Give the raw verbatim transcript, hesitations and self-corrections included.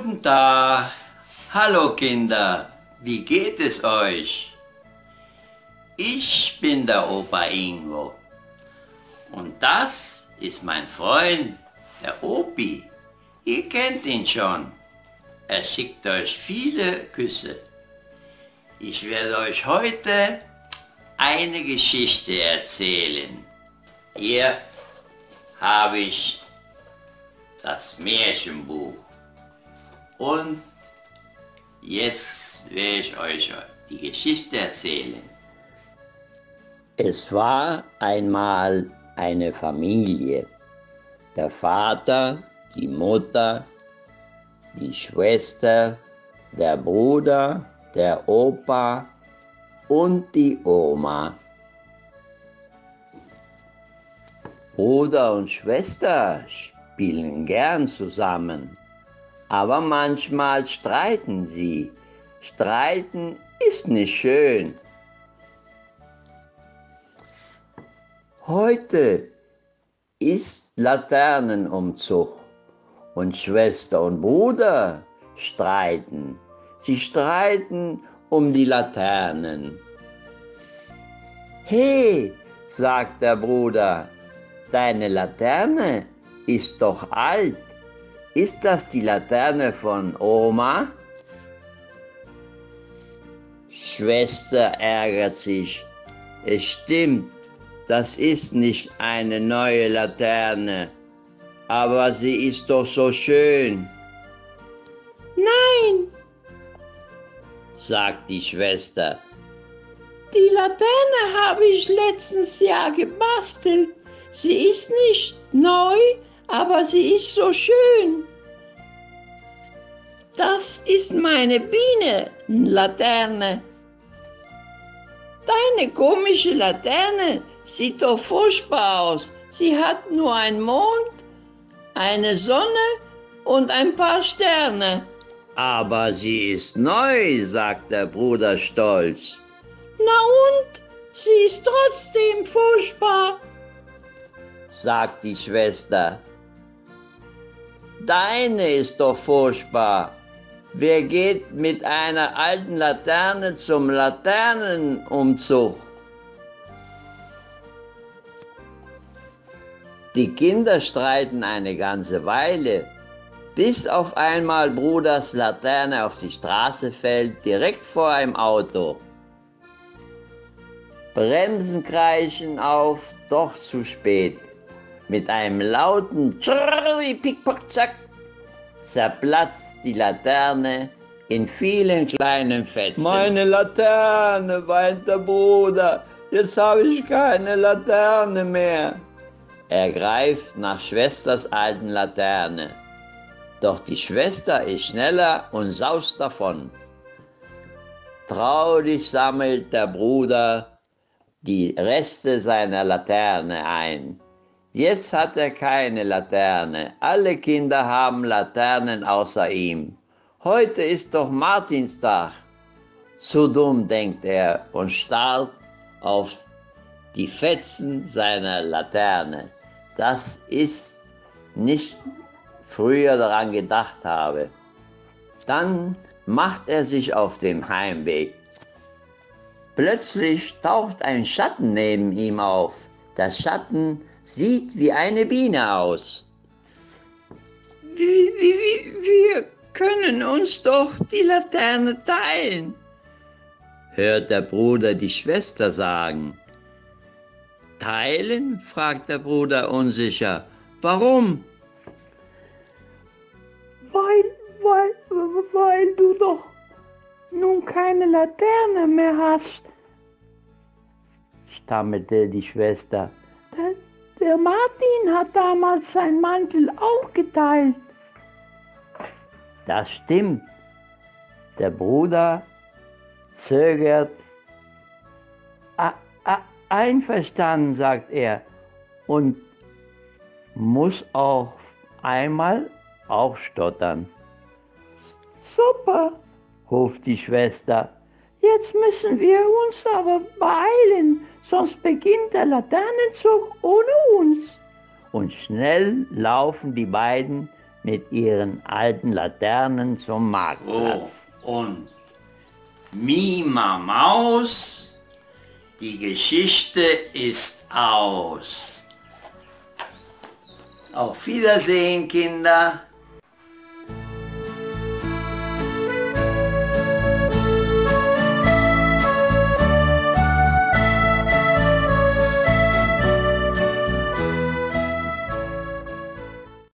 Guten Tag. Hallo Kinder, wie geht es euch? Ich bin der Opa Ingo und das ist mein Freund, der Opi. Ihr kennt ihn schon. Er schickt euch viele Küsse. Ich werde euch heute eine Geschichte erzählen. Hier habe ich das Märchenbuch. Und jetzt werde ich euch die Geschichte erzählen. Es war einmal eine Familie. Der Vater, die Mutter, die Schwester, der Bruder, der Opa und die Oma. Bruder und Schwester spielen gern zusammen, aber manchmal streiten sie. Streiten ist nicht schön. Heute ist Laternenumzug und Schwester und Bruder streiten. Sie streiten um die Laternen. Hey, sagt der Bruder, deine Laterne ist doch alt. Ist das die Laterne von Oma? Schwester ärgert sich. Es stimmt, das ist nicht eine neue Laterne, aber sie ist doch so schön. Nein, sagt die Schwester. Die Laterne habe ich letztes Jahr gebastelt. Sie ist nicht neu, aber sie ist so schön. Das ist meine Bienenlaterne. Deine komische Laterne sieht doch furchtbar aus. Sie hat nur einen Mond, eine Sonne und ein paar Sterne. Aber sie ist neu, sagt der Bruder stolz. Na und? Sie ist trotzdem furchtbar, sagt die Schwester. Deine ist doch furchtbar. Wer geht mit einer alten Laterne zum Laternenumzug? Die Kinder streiten eine ganze Weile, bis auf einmal Bruders Laterne auf die Straße fällt, direkt vor einem Auto. Bremsen kreischen auf, doch zu spät. Mit einem lauten Tschrrri, Pickpock, Zack zerplatzt die Laterne in vielen kleinen Fetzen. Meine Laterne, weint der Bruder, jetzt habe ich keine Laterne mehr. Er greift nach Schwesters alten Laterne. Doch die Schwester ist schneller und saust davon. Traurig sammelt der Bruder die Reste seiner Laterne ein. Jetzt hat er keine Laterne. Alle Kinder haben Laternen außer ihm. Heute ist doch Martinstag. Zu dumm, denkt er und starrt auf die Fetzen seiner Laterne. Das ist nicht früher daran gedacht habe. Dann macht er sich auf den Heimweg. Plötzlich taucht ein Schatten neben ihm auf. Der Schatten sieht wie eine Biene aus. Wie, wie, wir können uns doch die Laterne teilen, hört der Bruder die Schwester sagen. Teilen? Fragt der Bruder unsicher. Warum? Weil, weil, weil du doch nun keine Laterne mehr hast, stammelte die Schwester. Der, der Martin hat damals seinen Mantel auch geteilt. Das stimmt. Der Bruder zögert. A, a, einverstanden, sagt er, und muss auch einmal auch stottern. Super, ruft die Schwester. Jetzt müssen wir uns aber beeilen, sonst beginnt der Laternenzug ohne uns. Und schnell laufen die beiden mit ihren alten Laternen zum Marktplatz. Oh, und Mima Maus, die Geschichte ist aus. Auf Wiedersehen, Kinder.